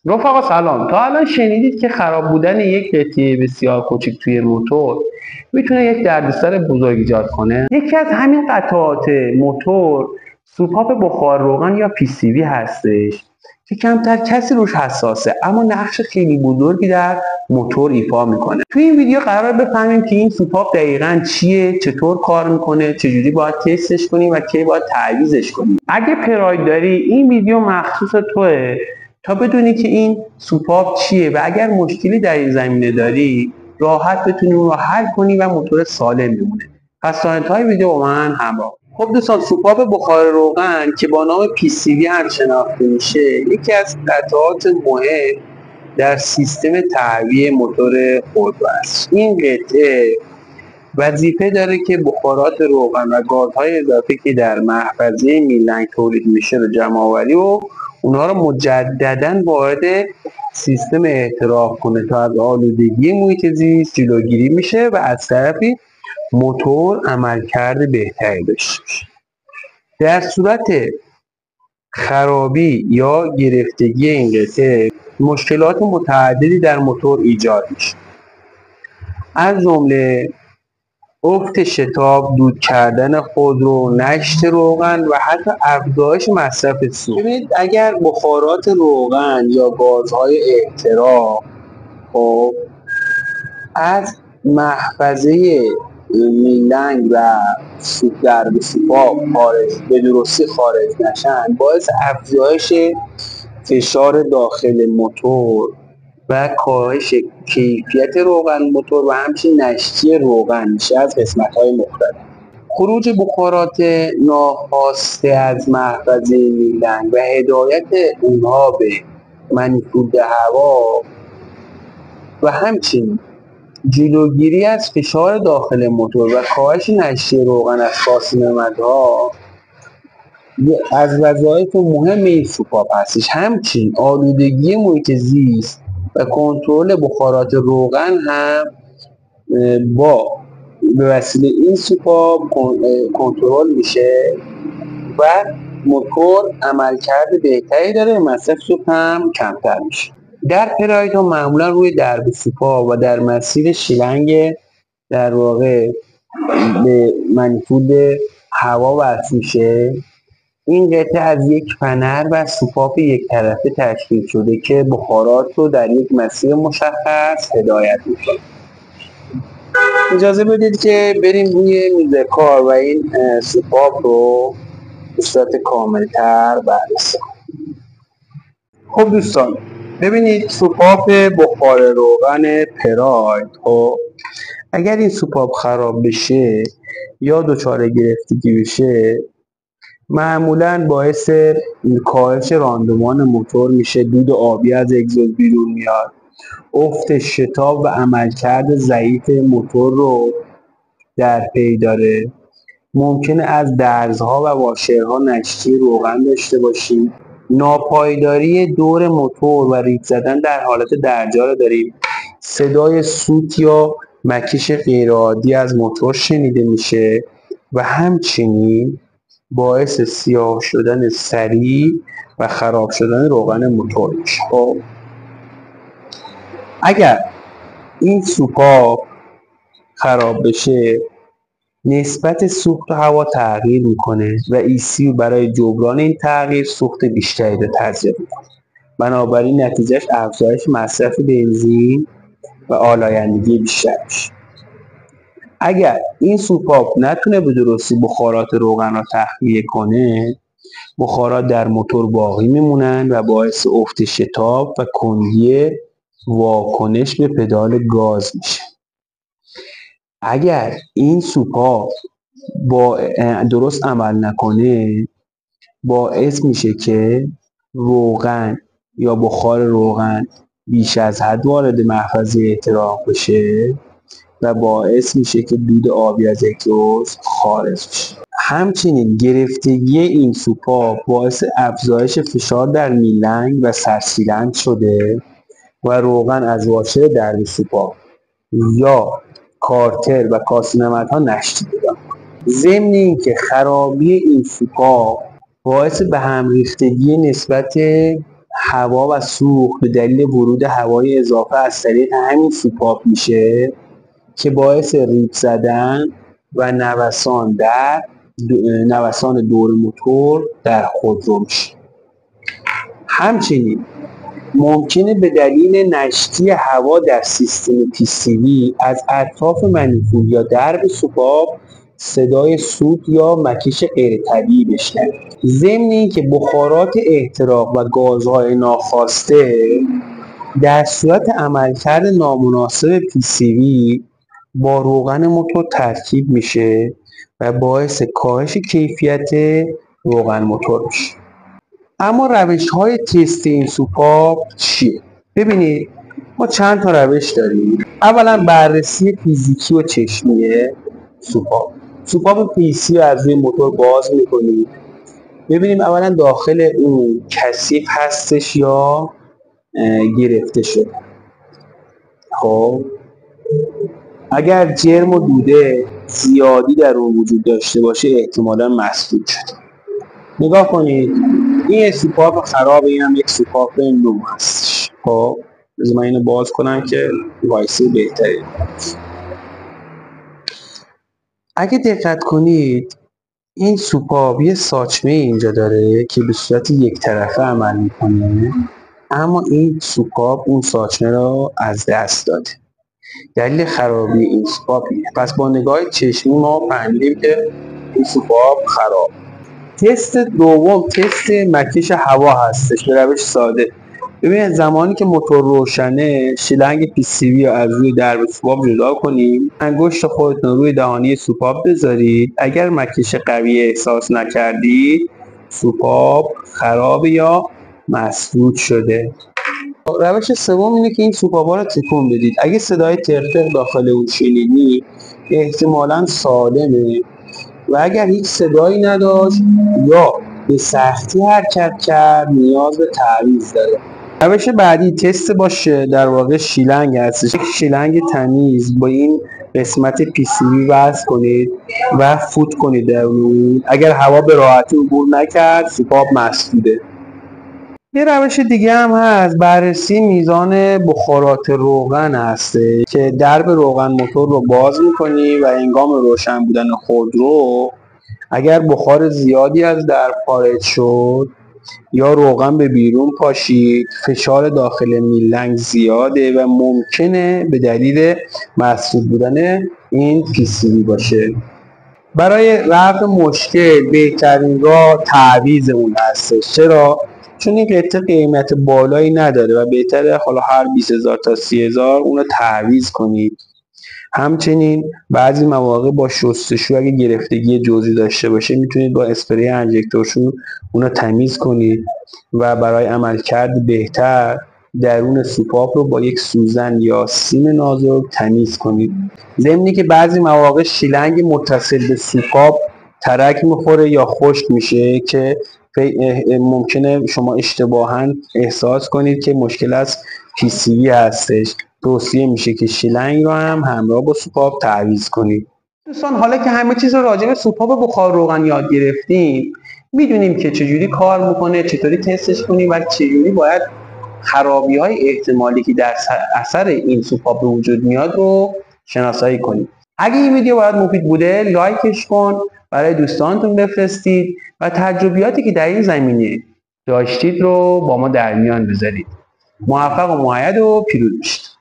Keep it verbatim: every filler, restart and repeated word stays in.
رفقا سلام. تا الان شنیدید که خراب بودن یک قطعه بسیار کوچک توی موتور میتونه یک دردسر بزرگ ایجاد کنه. یکی از همین قطعات موتور سوپاپ بخار روغن یا پی سی وی هستش که کمتر کسی روش حساسه، اما نقش خیلی بزرگی در موتور ایفا میکنه. توی این ویدیو قرار بفهمیم که این سوپاپ دقیقاً چیه، چطور کار میکنه، چجوری باید تستش کنیم و کی باید تعویضش کنیم. اگه پراید داری این ویدیو مخصوص توه تا بدونی که این سوپاپ چیه و اگر مشکلی در این زمینه داری راحت بتونی اون رو حل کنی و موتور سالم بمونه. پس تا انتهای ویدیو با من همراه. خب دوستان، سوپاپ بخار روغن که با نام پی سی وی هم شناخته میشه یکی از قطعات مهم در سیستم تهویه موتور خودرو است. این قطعه وظیفه داره که بخارات روغن و گازهای اضافی که در محفظه میلنگ تولید میشه رو جمع آوری و اونها رو مجددا وارد سیستم احتراق کنه تا از آلودگی محیط زیست جلوگیری میشه و از طرفی موتور عملکرد بهتری داشته باشه. در صورت خرابی یا گرفتگی این قطعه مشکلات متعددی در موتور ایجاد میشه، از جمله افت شتاب، دود کردن خودرو، نشت روغن و حتی افزایش مصرف سوخت. ببینید اگر بخارات روغن یا گازهای احتراق خب از محفظه میلنگ و درب سوپاپ خارج به درستی خارج نشن باعث افزایش فشار داخل موتور و کاهش کیفیت روغن موتور و همچنین نشتی روغن میشه از قسمت‌های مختلف. خروج بخارات ناخواسته از محفظه میلنگ و هدایت اونها به منیفولد هوا و همچنین جلوگیری از فشار داخل موتور و کاهش نشتی روغن از فاصله‌مدها از وظایف مهم این سوپاپ هستش. همچنین آلودگی محیط زیست و کنترل بخارات روغن هم با به وسیله این سوپاپ کنترل میشه و موتور عملکرد بهتری داره، مصرف سوخت هم کمتر میشه. در پراید ها معمولا روی درب سوپاپ و در مسیر شیلنگ در واقع به منیفولد هوا وصل میشه. این قطعه از یک فنر و سوپاپ یک طرفه تشکیل شده که بخارات رو در یک مسیر مشخص هدایت میکنه. اجازه بدید که بریم روی میز کار و این سوپاپ رو به صورت کاملتر بررسی کنیم. خب دوستان ببینید سوپاپ بخار روغن پراید، خب اگر این سوپاپ خراب بشه یا دچار گرفتگی بشه معمولا باعث کاهش راندمان موتور میشه، دود آبی از اگزوز بیرون میاد، افت شتاب و عملکرد ضعیف موتور رو در پی داره. ممکنه از درزها و واشرها نشتی روغن داشته باشیم. ناپایداری دور موتور و ریگ زدن در حالت درجا رو داریم. صدای سوت یا مکش غیرعادی از موتور شنیده میشه و همچنین باعث سیاه شدن سریع و خراب شدن روغن موتور میشه. خب اگر این سوپاپ خراب بشه نسبت سوخت هوا تغییر میکنه و ای سی برای جبران این تغییر سوخت بیشتری رو تزریق میکنه، بنابراین نتیجهش افزایش مصرف بنزین و آلایندگی بیشتر میشه. اگر این سوپاپ نتونه به درستی بخارات روغن رو تخلیه کنه بخارات در موتور باقی میمونن و باعث افت شتاب و کندی واکنش به پدال گاز میشه. اگر این سوپاپ با درست عمل نکنه باعث میشه که روغن یا بخار روغن بیش از حد وارد محفظه احتراق بشه و باعث میشه که دود آبی از اگزوز خارج بشه. همچنین گرفتگی این سوپاپ باعث افزایش فشار در میلنگ و سرسیلنگ شده و روغن از واشر درب سوپاپ یا کارتر و کاسه‌نمدها نشتی پیدا می‌کنه. ضمن اینکه خرابی این سوپاپ باعث به هم ریختگی نسبت هوا و سوخت به دلیل ورود هوای اضافه از طریق همین سوپاپ میشه که باعث ریپ زدن و نوسان در نوسان دور موتور در خودرو میشه. همچنین ممکنه به دلیل نشتی هوا در سیستم پی سی وی از اطراف منیفول یا درب سوپاپ صدای سوت یا مکش غیر طبیعی بشنوید. ضمن اینکه بخارات احتراق و گازهای ناخواسته در صورت عملکرد نامناسب پی سی وی با روغن موتور ترکیب میشه و باعث کاهش کیفیت روغن موتور میشه. اما روش های تست این سوپاپ چیه؟ ببینید ما چند تا روش داریم. اولا بررسی فیزیکی و چشمیه سوپاپ. سوپاپ پی سی رو از روی موتور باز میکنید، ببینیم اولا داخل اون کثیف هستش یا گرفته شده. خب اگر جرم و دوده زیادی در اون وجود داشته باشه احتمالا مسدود شده. نگاه کنید این سوپاپ خرابه، این هم یک سوپاپ نو هستش. خب بذار من اینو باز کنم که وایسی بهتری. اگه دقت کنید این سوپاپ یه ساچمه اینجا داره که به صورت یک طرفه عمل میکنه، اما این سوپاپ اون ساچمه رو از دست داده. دلیل خرابی این سوپاپ اینه. پس با نگاه چشمی ما فهمیدیم که این سوپاپ خراب. تست دوم تست مکش هوا هستش به روش ساده. ببینید زمانی که موتور روشنه شیلنگ پی سی وی رو از روی درب سوپاپ جدا کنیم، انگشت خودتون روی دهانی سوپاپ بذارید. اگر مکش قوی احساس نکردید سوپاپ خراب یا مسدود شده. روش سوم اینه که این سوپاپ‌ها رو تکون بدید. اگه صدای ترتق داخل اون شنیدی احتمالاً سالمه و اگر هیچ صدایی نداشت یا به سختی حرکت کرد نیاز به تعویض داره. روش بعدی تست باشه، در واقع شیلنگ هستش. یک شیلنگ تمیز با این قسمت پی سی وی وصل کنید و فوت کنید در اون. اگر هوا به راحتی عبور نکرد سوپاپ مسدوده. یه روش دیگه هم هست، بررسی میزان بخارات روغن هسته که درب روغن موتور رو باز میکنی و هنگام روشن بودن خودرو اگر بخار زیادی از درب خارج شد یا روغن به بیرون پاشید فشار داخل میلنگ زیاده و ممکنه به دلیل مسدود بودن این پی سی وی باشه. برای رفع مشکل بهترین راه تعویض اون هستش. چرا؟ چون این قطعه قیمت بالایی نداره و بهتره حالا هر بیست هزار تا سی هزار اون رو تعویض کنید. همچنین بعضی مواقع با شستشو اگه گرفتگی جزئی داشته باشه میتونید با اسپری انجکتورشون اون رو تمیز کنید و برای عملکرد بهتر درون سوپاپ رو با یک سوزن یا سیم نازک تمیز کنید. ضمن که بعضی مواقع شیلنگ متصل به سوپاپ ترک میخوره یا خشک میشه که ممکنه شما اشتباهاً احساس کنید که مشکل از پی سی وی هستش. توصیه میشه که شیلنگ رو هم همراه با سوپاپ تعویض کنید. دوستان حالا که همه چیز رو راجع به سوپاپ بخار روغن یاد گرفتیم، میدونیم که چجوری کار میکنه، چطوری تستش کنیم و چجوری باید خرابی های احتمالی که در اثر این سوپاپ به وجود میاد رو شناسایی کنیم. اگه این ویدیو برات مفید بوده لایکش کن، برای دوستانتون بفرستید و تجربیاتی که در این زمینه داشتید رو با ما در میان بذارید. موفق و مؤید و پیروز باشید.